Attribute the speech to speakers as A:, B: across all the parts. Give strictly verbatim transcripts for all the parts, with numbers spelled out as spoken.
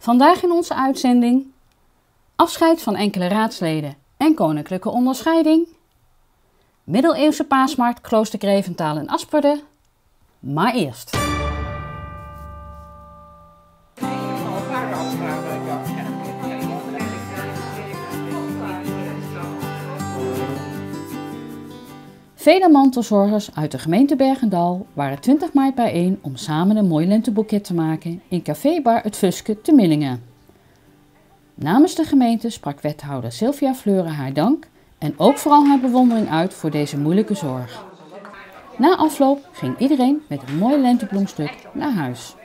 A: Vandaag in onze uitzending afscheid van enkele raadsleden en koninklijke onderscheiding, middeleeuwse paasmarkt Klooster Greventaal in Asperen, maar eerst. Vele mantelzorgers uit de gemeente Bergendal waren twintig maart bijeen om samen een mooi lenteboeket te maken in café-bar Het Fuske te Millingen. Namens de gemeente sprak wethouder Sylvia Fleuren haar dank en ook vooral haar bewondering uit voor deze moeilijke zorg. Na afloop ging iedereen met een mooi lentebloemstuk naar huis.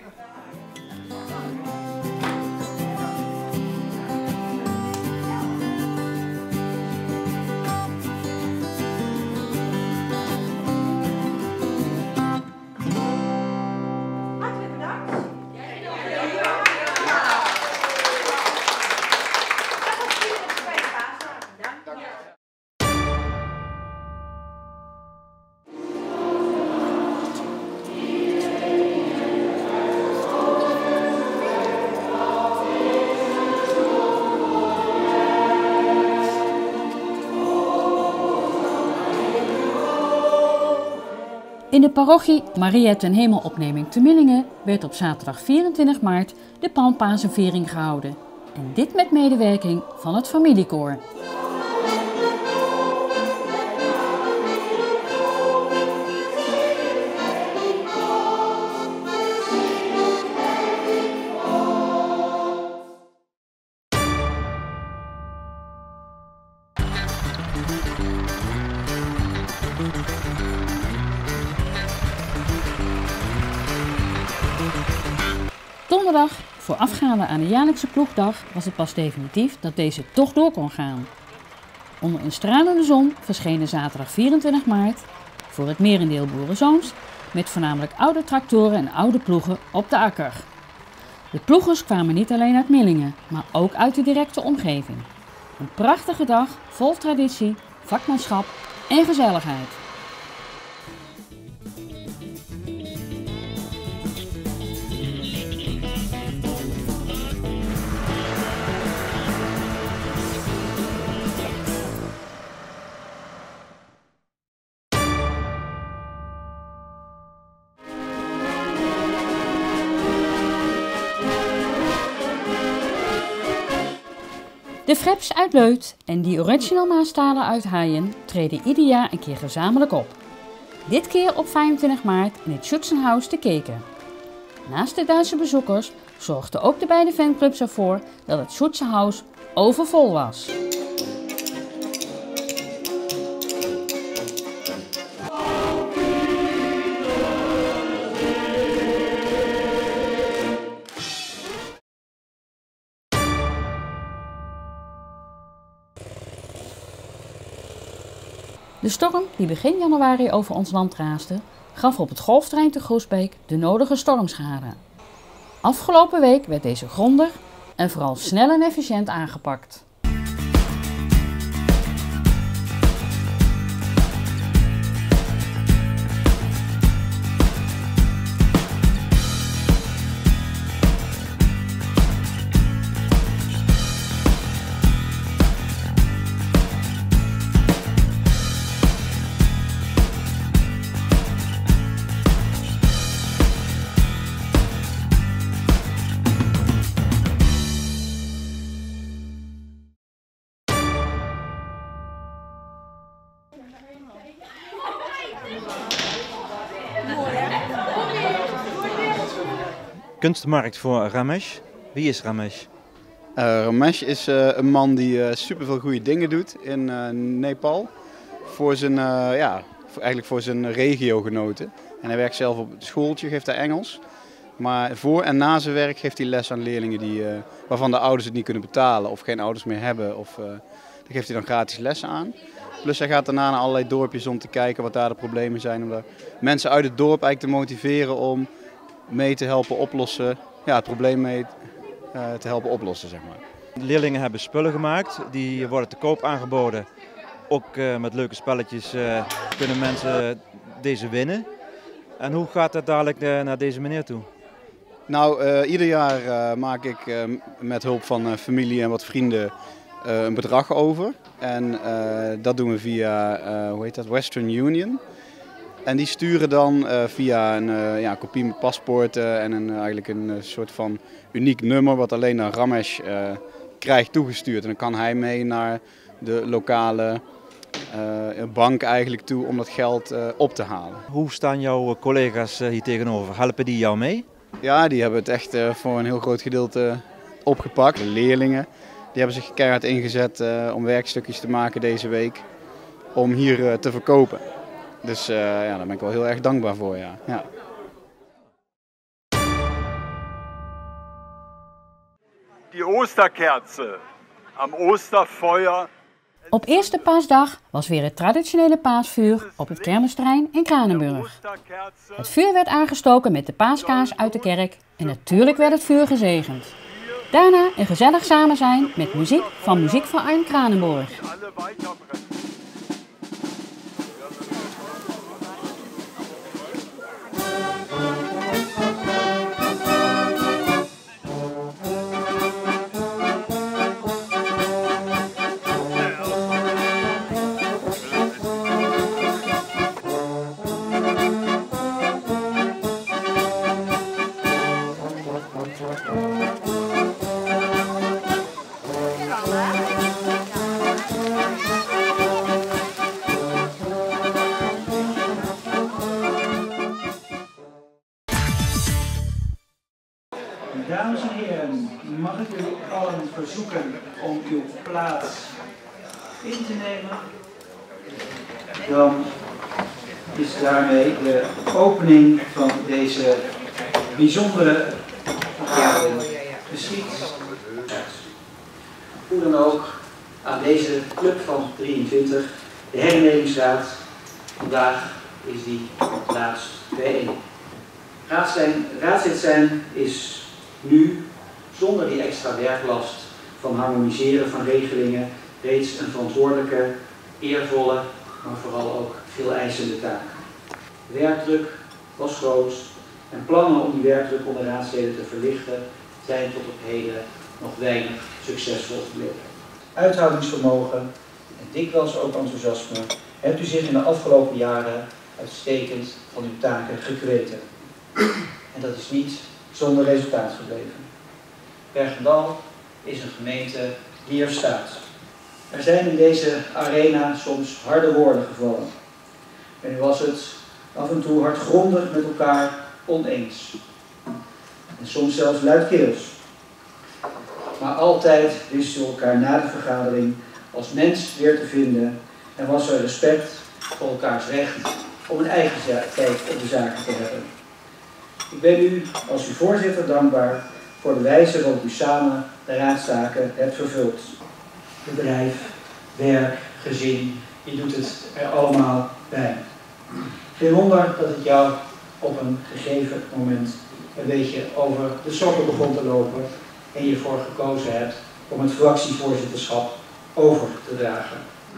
A: In de parochie Maria ten Hemelopneming te Millingen werd op zaterdag vierentwintig maart de Palmpasenviering gehouden. En dit met medewerking van het familiekoor. Donderdag, voorafgaande aan de jaarlijkse ploegdag, was het pas definitief dat deze toch door kon gaan. Onder een stralende zon verschenen zaterdag vierentwintig maart, voor het merendeel boerenzoons, met voornamelijk oude tractoren en oude ploegen op de akker. De ploegers kwamen niet alleen uit Millingen, maar ook uit de directe omgeving. Een prachtige dag vol traditie, vakmanschap en gezelligheid. De Freps uit Leuth en die Original Maastalen uit Haaien treden ieder jaar een keer gezamenlijk op. Dit keer op vijfentwintig maart in het Schutzenhaus te Keken. Naast de Duitse bezoekers zorgden ook de beide fanclubs ervoor dat het Schutzenhaus overvol was. De storm die begin januari over ons land raasde, gaf op het golfterrein te Groesbeek de nodige stormschade. Afgelopen week werd deze grondig en vooral snel en efficiënt aangepakt.
B: Kunstmarkt voor Ramesh. Wie is Ramesh?
C: Uh, Ramesh is uh, een man die uh, superveel goede dingen doet in uh, Nepal. Voor zijn, uh, ja, voor, eigenlijk voor zijn regiogenoten. En hij werkt zelf op het schooltje, geeft hij Engels. Maar voor en na zijn werk geeft hij les aan leerlingen die, uh, waarvan de ouders het niet kunnen betalen of geen ouders meer hebben. Of, uh, daar geeft hij dan gratis lessen aan. Plus hij gaat daarna naar allerlei dorpjes om te kijken wat daar de problemen zijn. Om mensen uit het dorp eigenlijk te motiveren om mee te helpen oplossen, ja, het probleem mee uh, te helpen oplossen, zeg maar.
B: De leerlingen hebben spullen gemaakt, die worden te koop aangeboden. Ook uh, met leuke spelletjes uh, kunnen mensen deze winnen. En hoe gaat het dadelijk uh, naar deze meneer toe?
C: Nou, uh, ieder jaar uh, maak ik uh, met hulp van uh, familie en wat vrienden uh, een bedrag over. En uh, dat doen we via, uh, hoe heet dat, Western Union. En die sturen dan uh, via een uh, ja, kopie met paspoorten en een, uh, eigenlijk een uh, soort van uniek nummer wat alleen dan Ramesh uh, krijgt toegestuurd. En dan kan hij mee naar de lokale uh, bank eigenlijk toe om dat geld uh, op te halen.
B: Hoe staan jouw collega's uh, hier tegenover? Helpen die jou mee?
C: Ja, die hebben het echt uh, voor een heel groot gedeelte opgepakt. De leerlingen die hebben zich keihard ingezet uh, om werkstukjes te maken deze week om hier uh, te verkopen. Dus uh, ja, daar ben ik wel heel erg dankbaar voor. Ja. Ja.
D: Die Osterkerze am Osterfeuer.
A: Op eerste paasdag was weer het traditionele paasvuur op het kermisterrein in Kranenburg. Het vuur werd aangestoken met de paaskaars uit de kerk en natuurlijk werd het vuur gezegend. Daarna een gezellig samen zijn met muziek van Muziekverein Kranenburg.
E: Dames en heren, mag ik jullie allen verzoeken om uw plaats in te nemen? Dan is daarmee de opening van deze bijzondere vergadering geschied. Hoe dan ook aan deze club van drieëntwintig, de herinneringsraad. Vandaag is die laatst bijeen. Raadslid zijn is nu, zonder die extra werklast van harmoniseren van regelingen, reeds een verantwoordelijke, eervolle, maar vooral ook veel eisende taak. De werkdruk was groot en plannen om die werkdruk onder raadsleden te verlichten zijn tot op heden nog weinig succesvol gebleken. Uithoudingsvermogen en dikwijls ook enthousiasme hebt u zich in de afgelopen jaren uitstekend van uw taken gekweten. En dat is niet zonder resultaat gebleven. Bergendal is een gemeente die er staat. Er zijn in deze arena soms harde woorden gevallen. En nu was het af en toe hardgrondig met elkaar oneens. En soms zelfs luidkeels. Maar altijd wisten we elkaar na de vergadering als mens weer te vinden en was er respect voor elkaars recht om een eigen kijk op de zaken te hebben. Ik ben u als uw voorzitter dankbaar voor de wijze waarop u samen de raadstaken hebt vervuld. Bedrijf, werk, gezin, je doet het er allemaal bij. Geen wonder dat het jou op een gegeven moment een beetje over de sokken begon te lopen en je ervoor gekozen hebt om het fractievoorzitterschap over te dragen.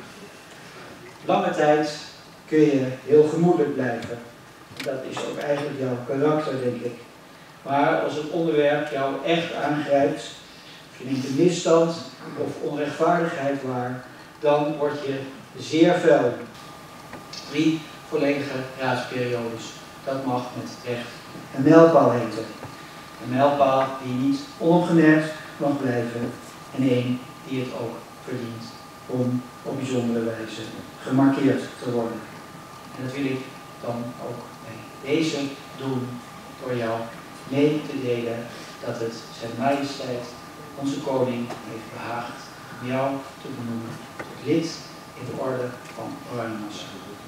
E: Lange tijd kun je heel gemoedelijk blijven. Dat is ook eigenlijk jouw karakter, denk ik. Maar als het onderwerp jou echt aangrijpt, of je neemt een misstand of onrechtvaardigheid waar, dan word je zeer fel. Drie volledige raadsperiodes, dat mag met recht een mijlpaal heten. Een mijlpaal die niet onopgemerkt mag blijven en één die het ook verdient om op bijzondere wijze gemarkeerd te worden. En dat wil ik dan ook bij deze doen door jou mee te delen dat het zijn majesteit, onze koning, heeft behaagd om jou te benoemen tot lid in de orde van Oranje Nassau.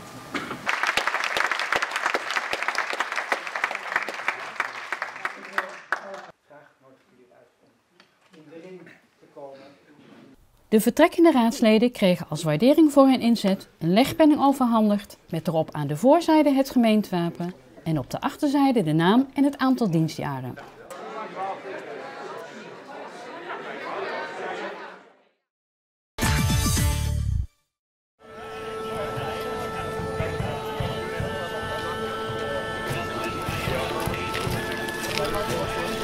A: De vertrekkende raadsleden kregen als waardering voor hun inzet een legpenning overhandigd met erop aan de voorzijde het gemeentewapen en op de achterzijde de naam en het aantal dienstjaren.
F: Thank you.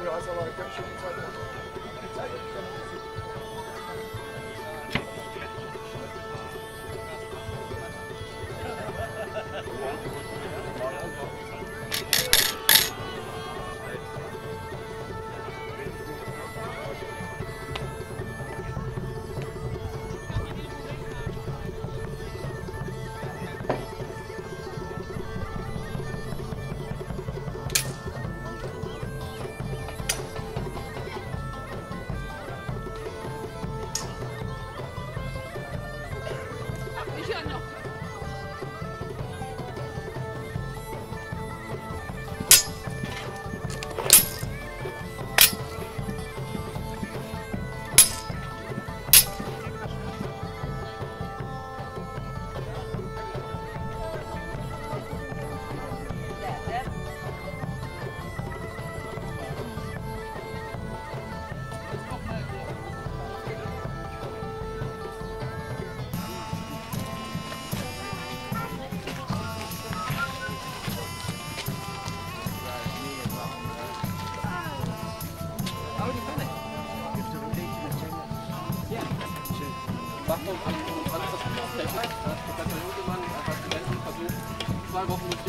F: Wacht, alles das gut aufgezeichnet. Das hat der Junge Mann als Studenten versucht, zwei Wochen nicht